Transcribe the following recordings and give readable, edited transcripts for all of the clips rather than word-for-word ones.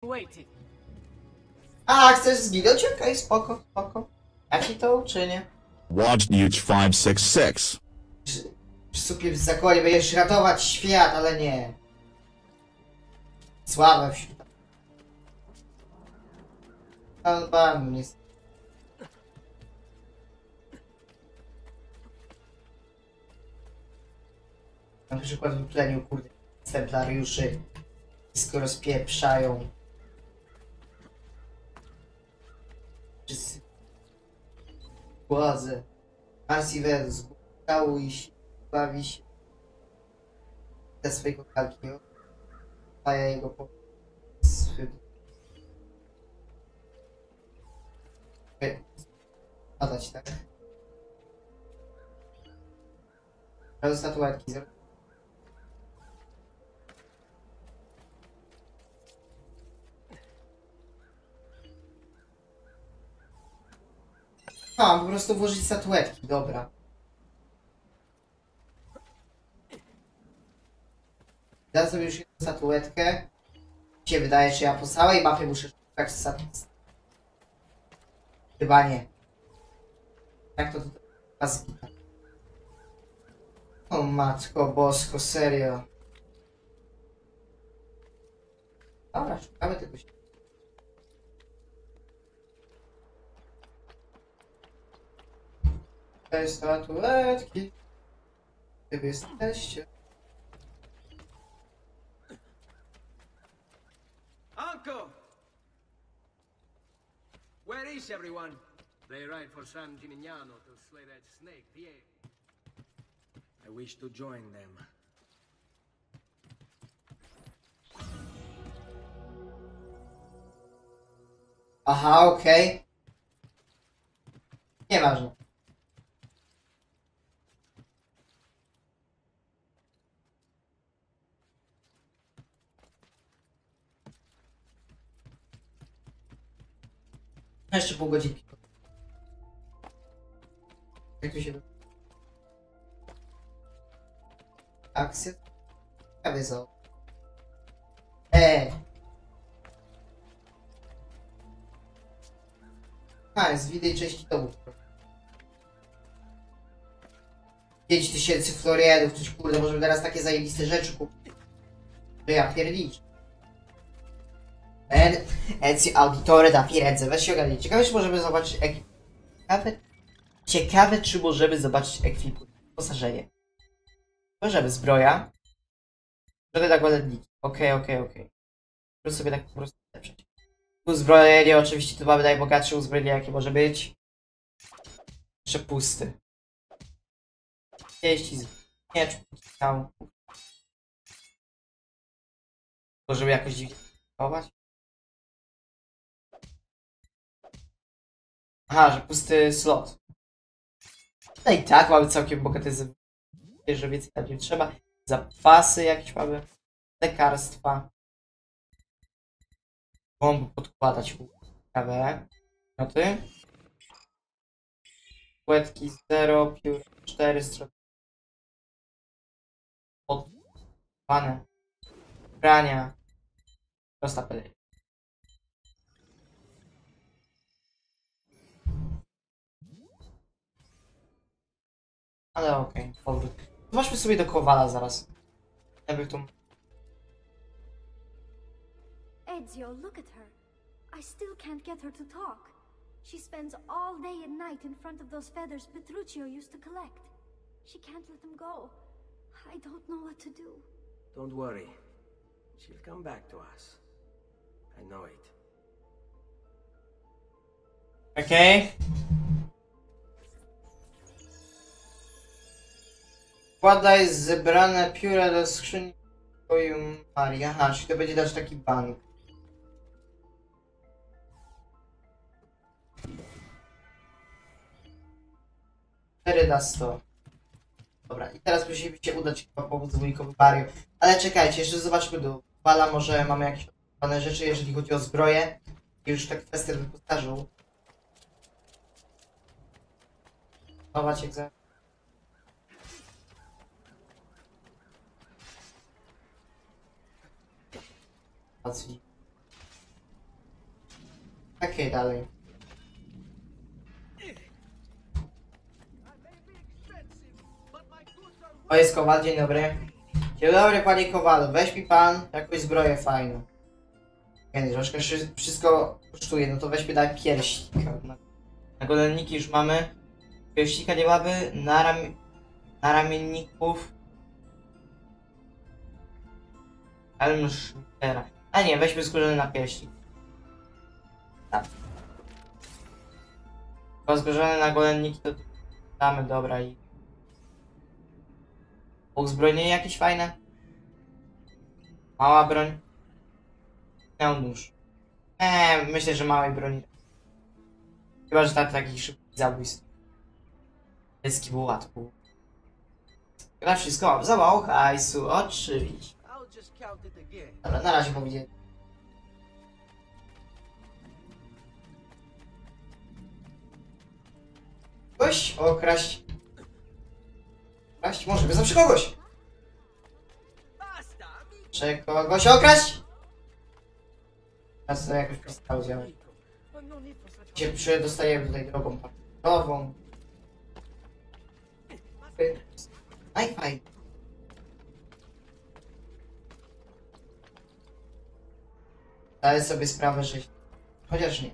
Waiting. A, chcesz zginąć? Okej, spoko, spoko. Ja ci to uczynię. Watch Nuge 566. Super w zakonie będziesz ratować świat, ale nie. Sławę wśród... Pan jest... Na przykład w pleniu, kurde, templariuszy wszystko rozpieprzają. Wszyscy... Władzę. Marsivel zgłaszał i się bawi się ze swojego kalki. A ja jego po... Padać, tak? Teraz statuetki. A, po prostu włożyć statuetki, dobra. Dam sobie już jedną statuetkę. Mi się wydaje, że ja po całej mapie muszę szukać statuetki. Chyba nie. Jak to tutaj zgita. O matko bosko, serio. Dobra, szukamy tego się. Te statuetki. Gdzie wy jesteście? Uncle! Where is everyone? They ride for San Gimignano to slay that snake, Diego. I wish to join them. Aha, okej. Nieważne. Jeszcze pół godzinki. Jak tu się... Akcja? Prawie za... A, jest w innej części domu. 5000 floriedów, coś kurde, możemy teraz takie zajebiste rzeczy kupić. To ja piernicz. Ezio Auditore da Firenze, weź się ogarnij. Ciekawe, czy możemy zobaczyć Ciekawe, czy możemy zobaczyć wyposażenie. Możemy, zbroja. Żadne nakładniki. Okej. Muszę sobie tak po prostu lepszyć. Uzbrojenie, oczywiście tu mamy najbogatsze uzbrojenie, jakie może być. Jeszcze pusty. Jeśli miecz tam. Możemy jakoś dziwnie chować. Aha, że pusty slot. No i tak mamy całkiem bogate że więcej tam nie trzeba. Zapasy jakieś mamy. Lekarstwa. Bomby podkładać kawę. Noty. Płetki 0, piór 4, strony. Odwane. Brania. Prosta peleria. Ale okej, powrót. Zobaczmy sobie do Kowala zaraz. Jakby tu... Ezio, look at her. I still can't get her to talk. She spends all day and night in front of those feathers Petruchio used to collect. She can't let them go. I don't know what to do. Don't worry. She'll come back to us. I know it. Okej. Wkładaj zebrane pióra do skrzyni twoją Marii. Aha, czyli to będzie dać taki bank. Da 100. Dobra, i teraz musimy się udać chyba pomóc wujkowi Mario. Ale czekajcie, jeszcze zobaczmy do Bala, może mamy jakieś odpalne rzeczy, jeżeli chodzi o zbroję. I już tak kwestię wyposażył. Chować egzamin. Okej, dalej. O, jest Kowal, dzień dobry. Dzień dobry, panie Kowalu. Weź mi pan jakąś zbroję fajną. Nie, troszkę wszystko kosztuje, no to weźmy daj pierśnika. Na golenniki już mamy. Pierśnika nie mamy. Na ramienników. Helm Schmittera. A nie, weźmy skórzany na pierśnik. Tak. Skórzany na golenniki to damy, dobra i... Uzbrojenie jakieś fajne? Mała broń? Miał nóż. Myślę, że małej broni. Chyba, że tak taki szybki zabójstwo. Dziecki był łatwo. Gra wszystko, za mało hajsu, oczywiście. I'll just count it again. Dobra, na razie powiedzieć. Kogoś okraść. Kraść może, wystarczy kogoś. Basta, Czy kogoś okraść? Teraz to jakoś przestało działać. no need for such Się przedostajemy tutaj drogą parkingową. Najfajniej. Zdaję sobie sprawę, że... Chociaż nie.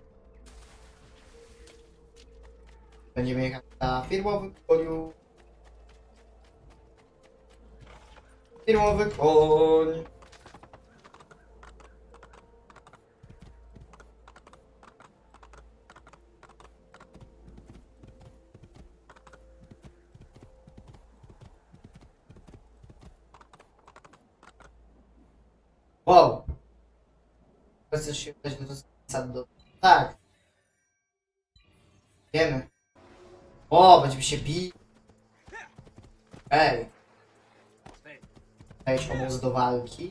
Będziemy jechać na firmowy koniu. Firmowy koń. Wow. Chcesz się udać do sadu? Tak. Wiemy. O, będziemy się bić. Ej. Wydajesz obóz do walki.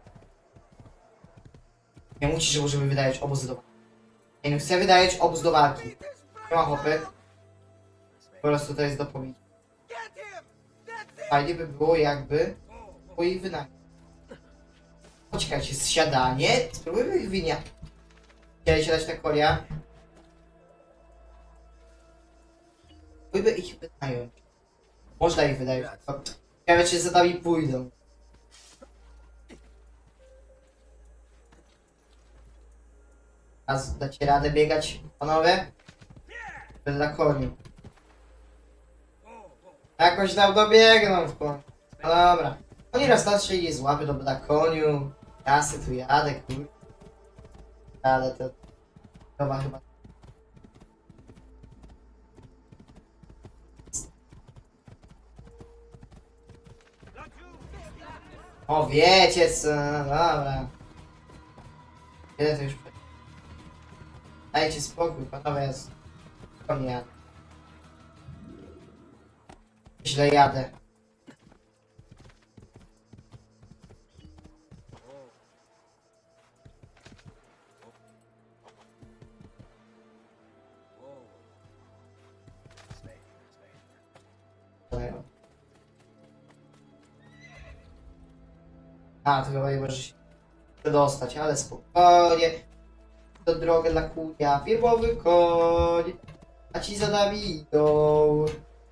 Nie musisz, że możemy wydać obóz do walki. Nie, no chcę wydać obóz do walki. Nie ma hopy. Po prostu to jest do pobicia. Fajnie by było jakby po ich wynająć. Poczekajcie, zsiadanie. Spróbujmy ich wyniać. Chcieli się dać na konia. Spróbujmy ich wynająć. Można ich wynająć. Ciekawe, czy za nami pójdą. A dacie radę biegać, panowie? Będę na koniu. Jakoś tam dobiegną w końcu. No dobra. Oni raz starszy i złapy do na koniu. Jasy tu jadę, kur... Ale to... chyba... O, wiecie co, no dobra. Ile to już... Dajcie spokój, panowie, jest... Nie jadę. Źle jadę. A, to chyba nie może się przedostać, ale spokojnie. To drogę dla kunia, firmowy koń. A ci za nami idą.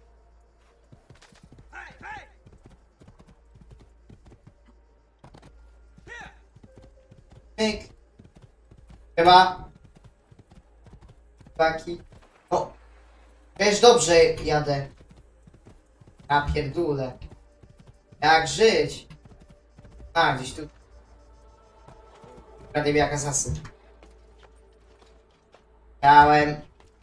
Myk. Chyba. Taki. O. Wiesz, dobrze jadę. Ja pierdolę. Jak żyć? A, gdzieś tu. Akademia Kasasy. Miałem.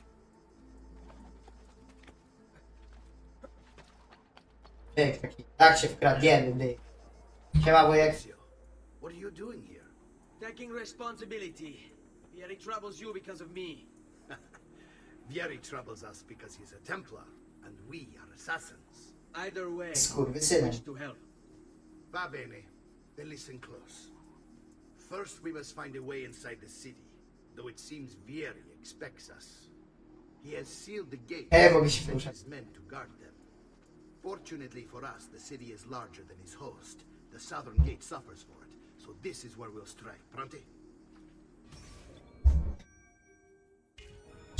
Myk taki. Tak się wkradniemy, myk. Siema, wujek. What are you doing here? Taking responsibility. Vieri troubles you because of me. Vieri troubles us because he's a Templar, and we are assassins. Either way, Skurwysynem. wish to help. Va bene, then listen close. First, we must find a way inside the city, though it seems Vieri expects us. He has sealed the gates mogę się and sent poruszać. his men to guard them. Fortunately for us, the city is larger than his host. The southern gate suffers for it, so this is where we'll strike. Pronti?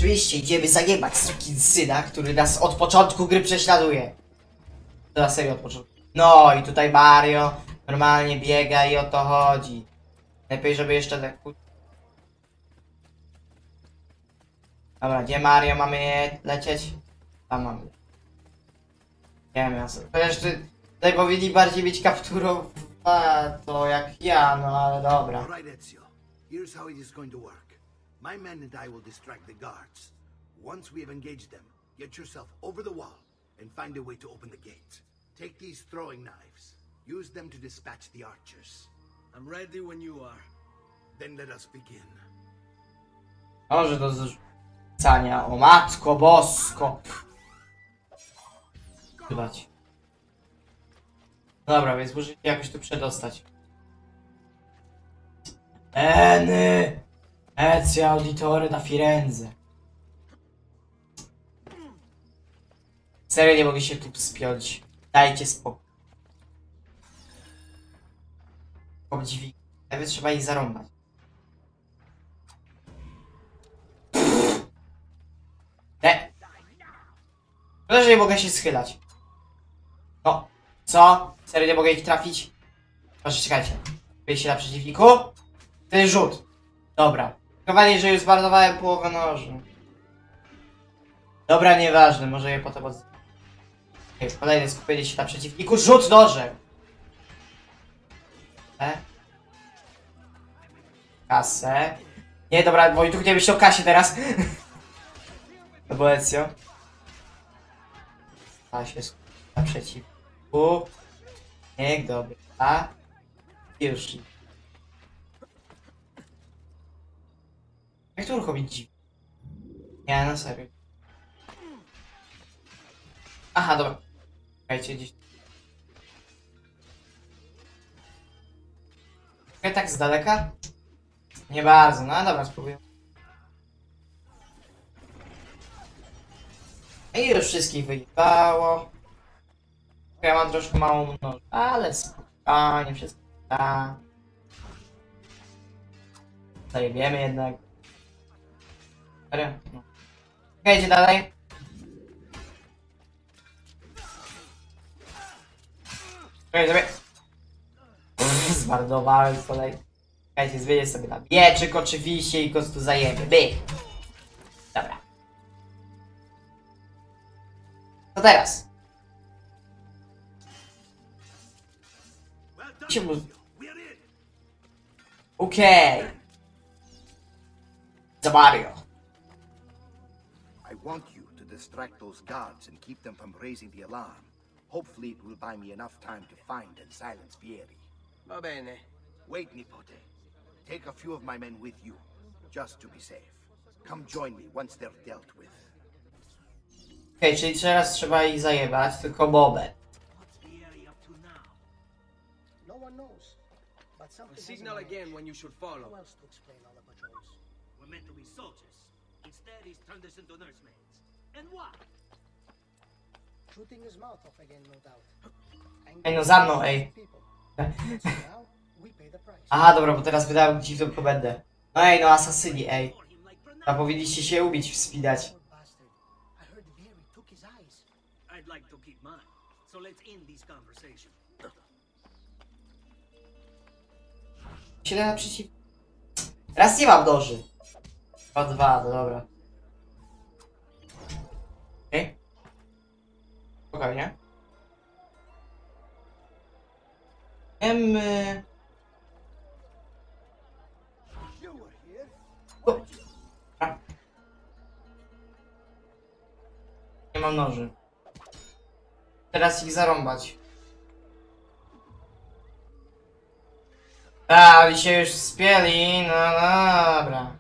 Oczywiście idziemy zajebać syna, który nas od początku gry prześladuje. To na serio od początku. No i tutaj Mario normalnie biega i o to chodzi. Lepiej, żeby jeszcze tak... Dobra, gdzie Mario mamy lecieć? Tam mamy. Nie wiem, chociaż tutaj powinni bardziej być to jak ja, no ale dobra. All right, Ezio. Here's how it is going to work. My men and I will distract the guards. Once we have engaged them, get yourself over the wall and find a way to open the gate. Take these throwing knives. Use them to dispatch the archers. I'm ready when you are. Then let us begin. Może do zrzucania. O matko bosko! Wybacz. Dobra, więc muszę się jakoś tu przedostać. Eny! Ezio Auditore da Firenze. Serio nie mogę się tu spiąć. Dajcie spokój. Obdźwig. Nawet trzeba ich zarąbać. Szkoda, że nie mogę się schylać. No. Co? Serio nie mogę ich trafić? Proszę, czekajcie. Wyjść się na przeciwniku. Ten rzut. Dobra. Chowanie, że już zmarnowałem połowę noży. Dobra, nieważne. Może je potem od... Kolejne skupienie się na przeciwniku. Rzut nożem. Kasę. Nie, dobra, Wojtuch nie myśli o kasie teraz. To było Ezio. A się skupić na przeciwniku. Niech dobra. A już. Jak to uruchomić dziwnie? Nie, na serio. Aha, dobra. Czekajcie, gdzieś. Tak z daleka? Nie bardzo, no dobra, spróbuję. I już wszystkich wyjebało. Ja mam troszkę małą nożę, ale spokojnie, wszystko da. Zajebiemy jednak. Serio? No. Okej, dalej. Czekaj sobie. Zmarnowałem kolej. Czekajcie, zmienię sobie na mieczyk oczywiście i go tu zajemy. Byk. Dobra. Co teraz? Okej. Za Mario. I want you to distract those guards and keep them from raising the alarm. Hopefully it will buy me enough time to find and silence Vieri. Va bene. Wait, Nipote. Take a few of my men with you, just to be safe. Come join me once they're dealt with. Okej, czyli teraz trzeba ich zajebać, tylko Bobę. No one knows. But something Signal again when you should follow. Who else to explain all the patrols? We're meant to be soldiers. Instead, he's turned us into nursemaids. And why? Shooting his mouth off again, no doubt. Ej, no za mną, ej. People. So now we pay the price. Aha, dobra, bo teraz wydałem dziwną komendę. No ej, no asasyni, ej. For him like A powinniście się umieć wspinać. Poor bastard. I heard Vieri took his eyes. I'd like to keep mine. So let's end this conversation. Siedem naprzeciw... Raz nie mam noży. O dwa, no dobra. Okej. Spokojnie. O. A. Nie mam noży. Teraz ich zarąbać. A, oni się już spieli, no dobra.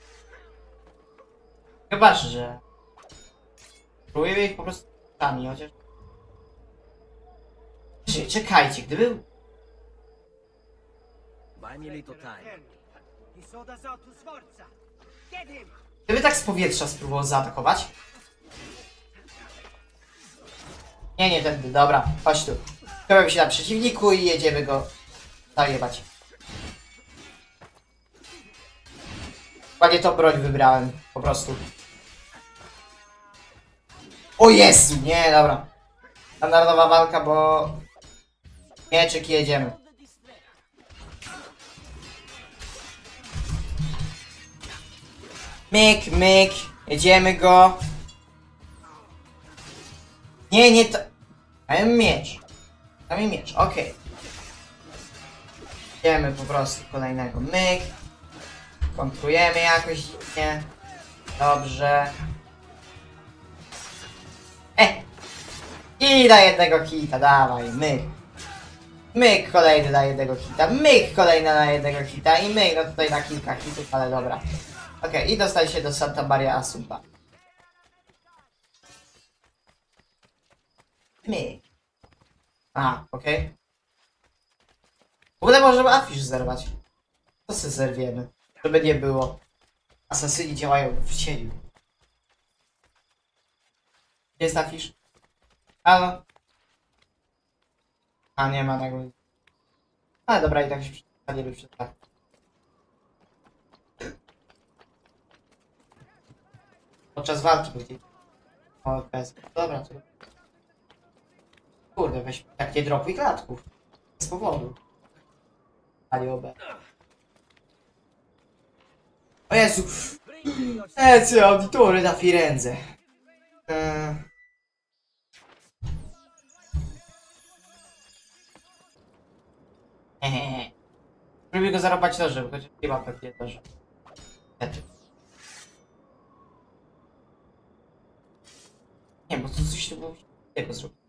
Chyba, że... Próbuję ich po prostu sami, chociaż... Czekajcie, gdyby... Buy me a little time. Gdyby tak z powietrza spróbował zaatakować... Nie tędy, dobra, chodź tu. Stawiamy się na przeciwniku i jedziemy go zajebać. Ładnie tą broń wybrałem, po prostu. O Jezu! Nie, dobra. Standardowa walka, bo... Mieczyk, jedziemy. Myk, myk. Jedziemy go. Nie, nie to... Dajmy miecz. Dajmy miecz, okej. Jedziemy po prostu kolejnego myk. Kontrujemy jakoś dziwnie. Dobrze. I da jednego hita, dawaj, myk. Myk kolejny na jednego hita, myk kolejny na jednego hita i myk, no tutaj na kilka hitów, ale dobra. Okej, i dostali się do Santa Maria Assunta. Myk. A, okej. W ogóle możemy afisz zerwać. To sobie zerwiemy, żeby nie było. Asasyni działają w cieniu. Gdzie jest afisz? Halo? A, nie ma tego. Ale dobra, i tak się przedstawimy przed tak. Podczas walki będzie. O, bez. Dobra, to... Kurde, weź tak nie dropuj klatków. Z powodu. Ali OB. O Jezu! Ezio Auditore da Firenze. Próbuję go zarobać nożem, chociaż nie mam pewnie noża. Nie, bo to coś tu było tego zrobić.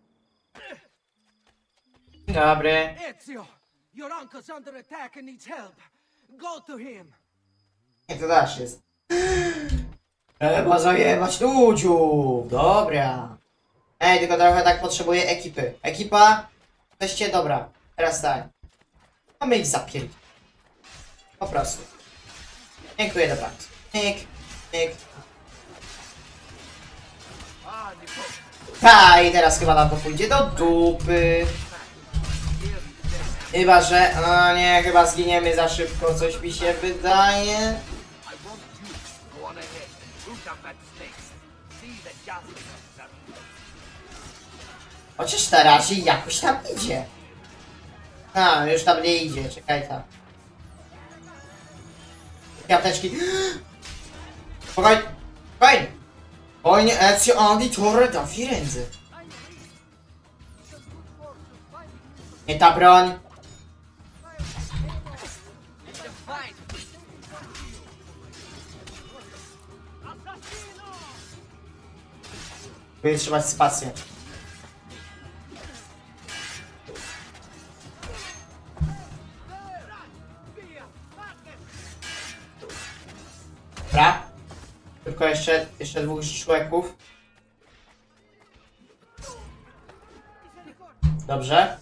Dzień dobry. Ezio, your uncle's under attack and needs help. Go to him. Nie, to dasz jest. Trzeba zajebać ludziów. Dobra. Ej, tylko trochę tak potrzebuję ekipy. Ekipa? Jesteście dobra. Teraz tak. Mamy ich zapierdzić. Po prostu. Dziękuję bardzo. Myk, myk. Ta, i teraz chyba nam to pójdzie do dupy. Chyba, że... No nie, chyba zginiemy za szybko, coś mi się wydaje. Chociaż na razie jakoś tam idzie. A, już tam nie idzie, czekaj tam. Apteczki. Spokojnie, spokojnie. Spokojnie, Ezio Auditore da Firenze. Nie ta broń. Próbuję trzymać spację. Dobra. Tylko jeszcze dwóch człowieków. Dobrze.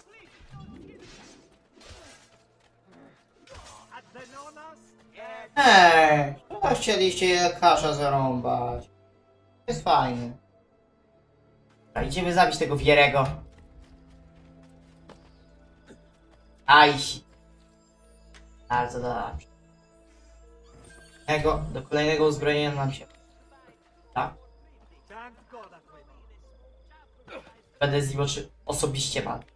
No chcieliście kasza zarąbać. Jest fajnie. A idziemy zabić tego Wierego. Aj. Bardzo dobrze. Do kolejnego uzbrojenia nam się... Tak? Będę z nim osobiście walczył.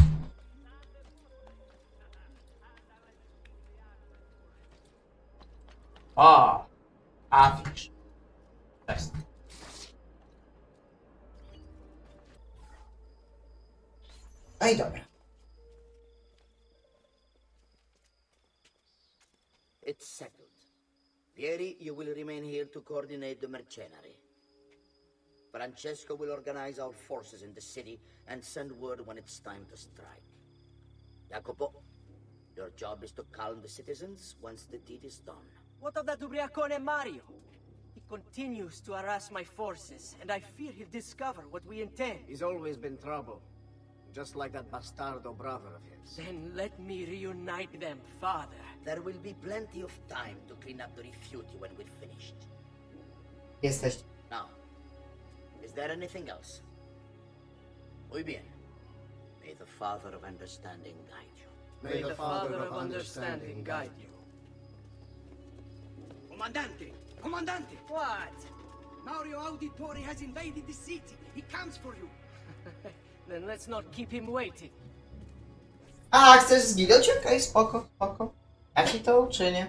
O! Afisz. Cześć. No i dobra. It's settled. Vieri, you will remain here to coordinate the mercenary. Francesco will organize our forces in the city and send word when it's time to strike. Jacopo, your job is to calm the citizens once the deed is done. What of that Ubriacone Mario? He continues to harass my forces, and I fear he'll discover what we intend. He's always been trouble. Just like that bastardo brother of his. Then let me reunite them, father. There will be plenty of time to clean up the refuge when we're finished. Jesteś. Now, is there anything else? Muy bien. May the Father of Understanding guide you. May the Father of Understanding guide you. Comandante! Comandante! What? Mario Auditore has invaded the city. He comes for you. Then let's not keep him waiting. A, chcesz zginąć? Okej, spoko, spoko. Ja ci to uczynię.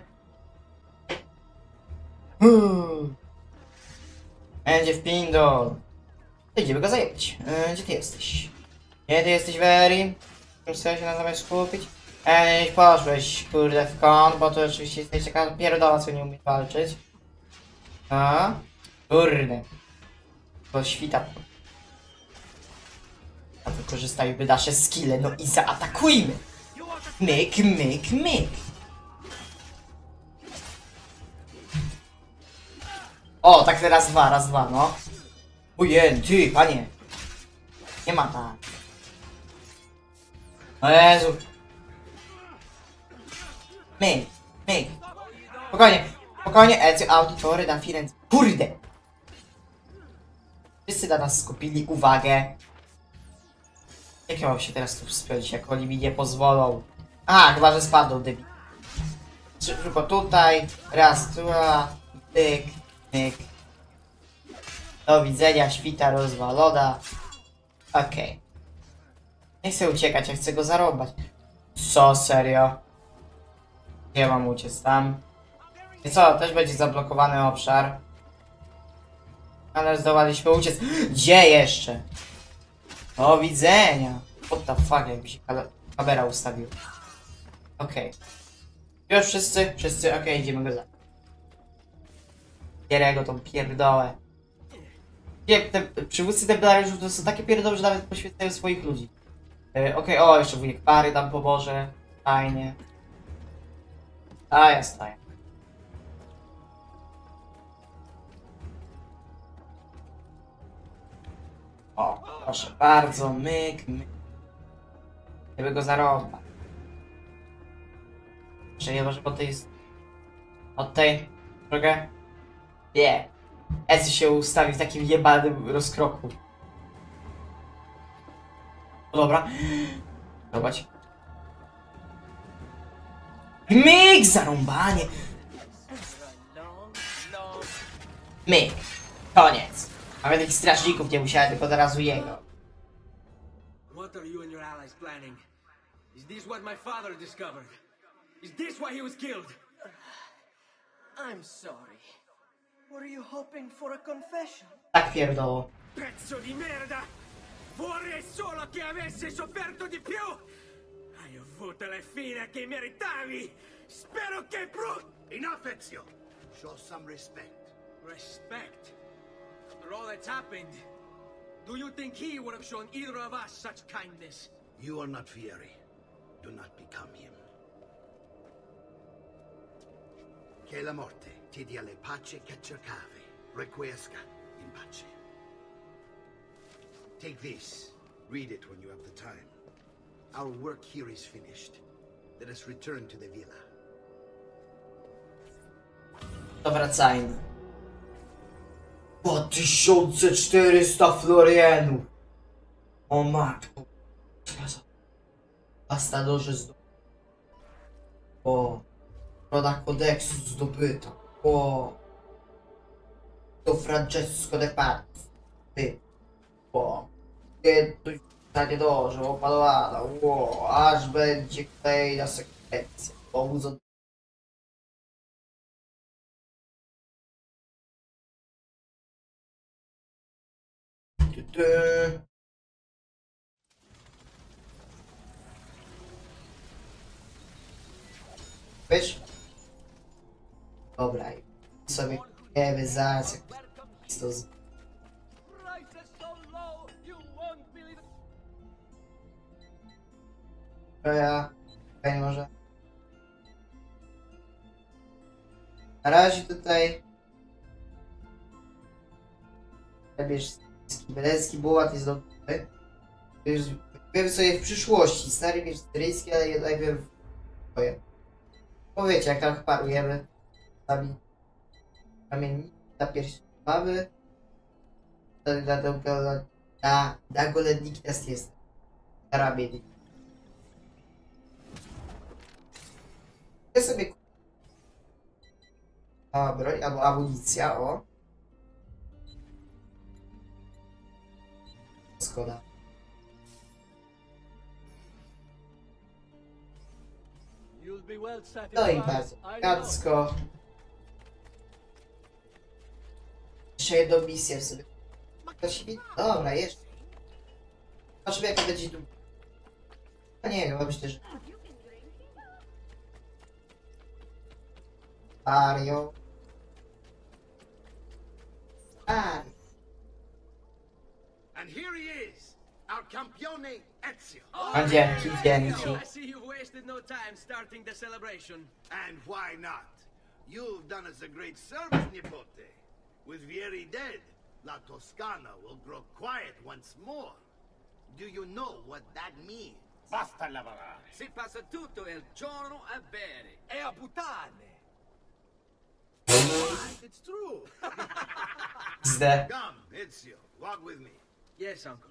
Będzie w pindol. Idziemy go zajebać. Gdzie ty jesteś? Gdzie ty jesteś, Very? Muszę się na tobie skupić. Nie poszłeś, kurde, w kąt, bo to oczywiście jesteś taka pierdoła, co nie umie walczyć. A? Kurde. To świta. A wykorzystajmy nasze skille, no i zaatakujmy! Myk, myk, myk! O, tak raz, dwa, no. Ojej, ty, panie! Nie ma tak. O Jezu! Myk, myk! Spokojnie, spokojnie, Ezio Auditore da Firenze. Kurde! Wszyscy na nas skupili uwagę. Jak ja mam się teraz tu wspomnieć, jak oni mi nie pozwolą? A, chyba, że spadł debil. Tylko tutaj, raz, dwa, tyk, tyk. Do widzenia, świta rozwalona. Okej. Nie chcę uciekać, ja chcę go zarąbać. Co, serio? Gdzie mam uciec? Tam? I co, też będzie zablokowany obszar. Ale zdołaliśmy uciec. Gdzie jeszcze? Do widzenia! What the fuck, jakby się kamera ustawiła. Okej. Już wszyscy? Wszyscy, okej, idziemy go za. Bierę tą pierdołę. Te przywódcy templariuszów to są takie pierdoły, że nawet poświęcają swoich ludzi. Okej, o, jeszcze wujek Pary tam pomoże. Fajnie. A ja staję. O, proszę bardzo, myk, myk. Żeby go zarąbać. Czy nie może po tej... od tej drogę? Nie. Ezio się ustawi w takim jebanym rozkroku. No dobra. Zobacz. Myk, zarąbanie. Myk. Koniec. Nawet tych strażników nie musiałem, tylko od razu jego. What are you and your allies planning? Is this what my father discovered? Is this why he was killed? I'm sorry. Were you hoping for a confession? Tak pierdolo. Pezzo di merda! Vorrei solo che avessi sofferto di più! Hai avuto la fine che meritavi! Spero che Enough, Ezio! Show some respect. Respect? After all that's happened, do you think he would have shown either of us such kindness? You are not Fieri. Do not become him. Che la morte ti dia le pace che cercavi. Requiesca in pace. Take this. Read it when you have the time. Our work here is finished. Let us return to the villa. To wracajmy. 2400 florienów. O matko. Pastadorze zdobyta. O. Roda kodeksu zdobyta. O. To Francesco de Paz. Ty. O. Kiedyś stanie dobrze, opalowana. O. Aż będzie kolejna sekwencja. Powóz od... Wiesz? Dobra, i sobie wiemy zaraz jak to z... To ja... Okej, może... Na razie tutaj... Zabierz Belecki bułat jest dobry. Wiem sobie w przyszłości. Stary wiesz syryjski, ale jednak wiem w twoje. Bo wiecie, jak tam parujemy sami kamiennicy na piersi mamy. Na golenniki teraz jest. Na ramieniu. Ja sobie... A, broń albo amunicja, o. zgoda. No i bardzo elegancko. Jeszcze jedną misję w sobie. Dobra, jeszcze. Zobaczymy jaka będzie tu. A nie, chyba myślę, że... Mario. Mario. And here he is, our campione Ezio. A dzięki, dzięki. I see you've wasted no time starting the celebration. And why not? You've done us a great service, Nipote. With Vieri dead, La Toscana will grow quiet once more. Do you know what that means? Basta lavorare. Si passa tutto il giorno a bere. E a puttane. It's true. Zde. Come, Ezio, walk with me. Yes, uncle.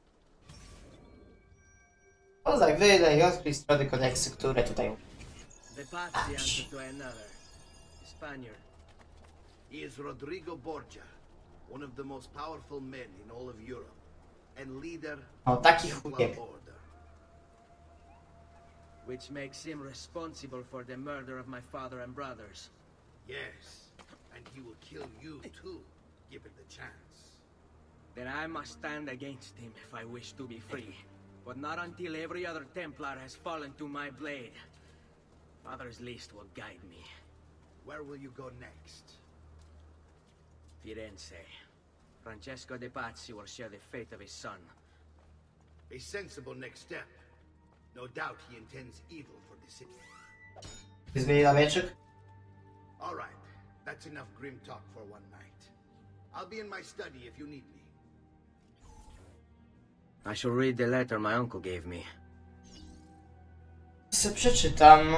Poznaj, wylej i odkryj strony kodeksu, które tutaj... The Pazzi answer to another. The Spaniard. He is Rodrigo Borgia, one of the most powerful men in all of Europe, and leader O, taki of the chujek. Order. Which makes him responsible for the murder of my father and brothers. Yes, and he will kill you too, given the chance. Then I must stand against him if I wish to be free. But not until every other Templar has fallen to my blade. Father's list will guide me. Where will you go next? Firenze. Francesco de Pazzi will share the fate of his son. A sensible next step. No doubt he intends evil for the city. Zmieni na mieczyk? All right, that's enough grim talk for one night. I'll be in my study if you need me. I shall read the letter my uncle gave me. Se przeczytam.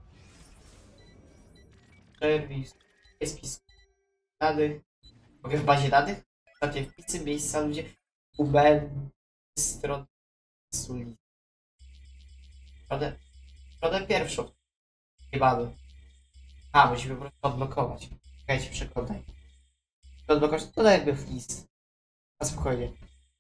Serwis. Jest spis danych. Mogę w bazie danych? Takie wpisy, miejsca, ludzie. Stronę suli. Stronę pierwszą. Chyba. A, musimy po prostu odblokować. Czekajcie, przeglądaj. Odblokować to jakby w list. Na spokojnie.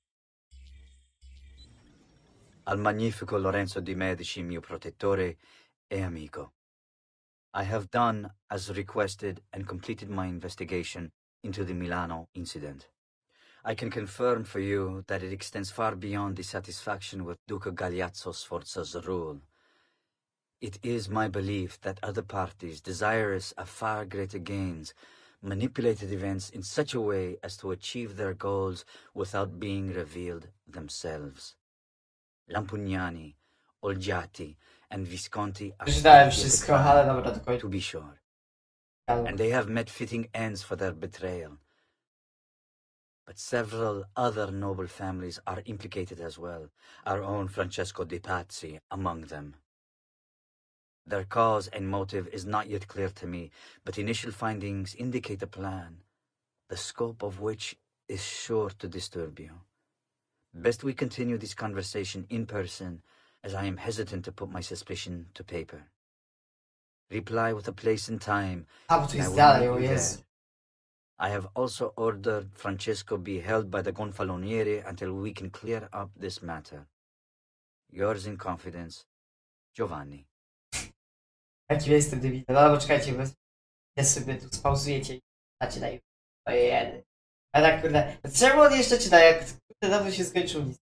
Al magnifico Lorenzo di Medici, mio protettore e amico. I have done as requested and completed my investigation into the Milano incident. I can confirm for you that it extends far beyond dissatisfaction with Duca Galeazzo Sforza's rule. It is my belief that other parties, desirous of far greater gains, manipulated events in such a way as to achieve their goals without being revealed themselves. Lampugnani, Olgiati, and Visconti are Przeczytałem wszystko, ale dobra, do końca. to be sure. And they have met fitting ends for their betrayal. But several other noble families are implicated as well, our own Francesco de Pazzi among them. Their cause and motive is not yet clear to me, but initial findings indicate a plan, the scope of which is sure to disturb you. Best we continue this conversation in person, as I am hesitant to put my suspicion to paper. Reply with a place and time, A, bo tu and I jest will dalej, meet o you Jezu. there. I have also ordered Francesco be held by the Gonfaloniere until we can clear up this matter. Yours in confidence, Giovanni. Jaki jestem debilny. No dobra, czekajcie, bo ja sobie tu spauzujecie i dacie na Ojej. A tak kurde, czemu on jeszcze czyta, jak kurde dawno się skończył list?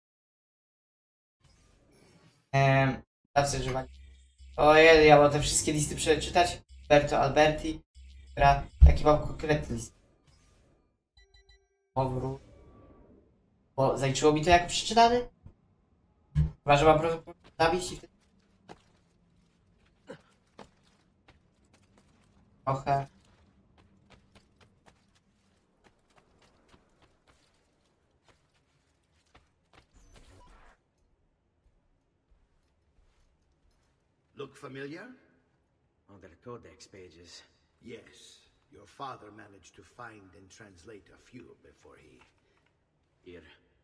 Zawsze Giovanni. Ojej, ja mam te wszystkie listy przeczytać. Alberto Alberti. Dobra, taki mam konkretny list. Powrót. Bo zaliczyło mi to jako przeczytany? Chyba, że mam po prostu zabić i wtedy... Trochę. Look familiar? On their codex pages. Yes. Your father managed to find and translate a few before he... Here.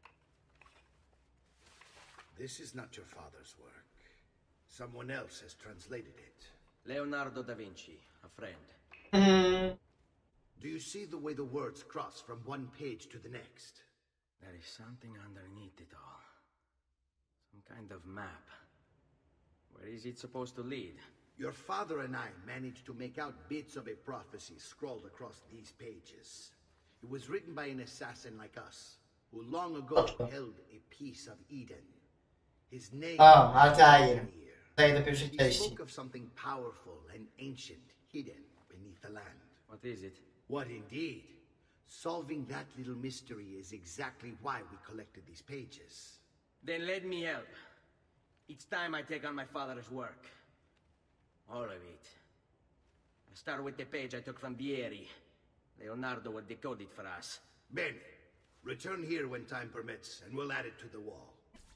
This is not your father's work. Someone else has translated it. Leonardo da Vinci, a friend. Do you see the way the words cross from one page to the next? There is something underneath it all. Some kind of map. Where is it supposed to lead? Your father and I managed to make out bits of a prophecy scrawled across these pages. It was written by an assassin like us, who long ago held a piece of Eden. His name Altair. He spoke of something powerful and ancient hidden beneath the land. What is it? What indeed? Solving that little mystery is exactly why we collected these pages. Then let me help. It's time I take on my father's work. All of it. I start with the page I took from Vieri. Leonardo will decode it for us. Bene. Return here when time permits, and we'll add it to the wall.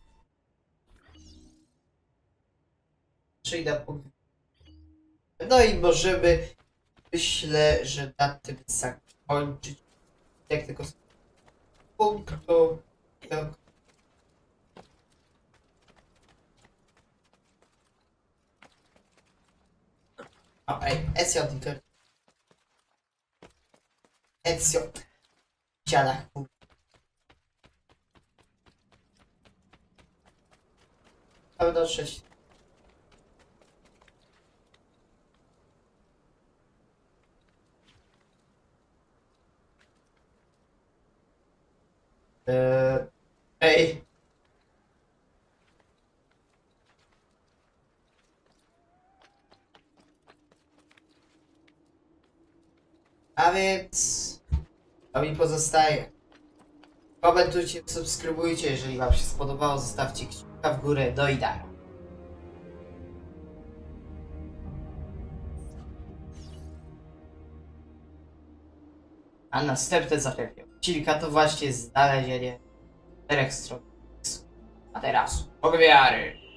No i możemy, myślę, że na tym zakończyć. Jak tylko z punktu. O, ej, Ezio, Ezio. Siadach. Aby dotrzeć. Ej. A więc to mi pozostaje. Komentujcie, subskrybujcie, jeżeli wam się spodobało, zostawcie kciuka w górę, no i tak. A następne zadanie odcinka to właśnie znalezienie 4 stron. A teraz, powiary.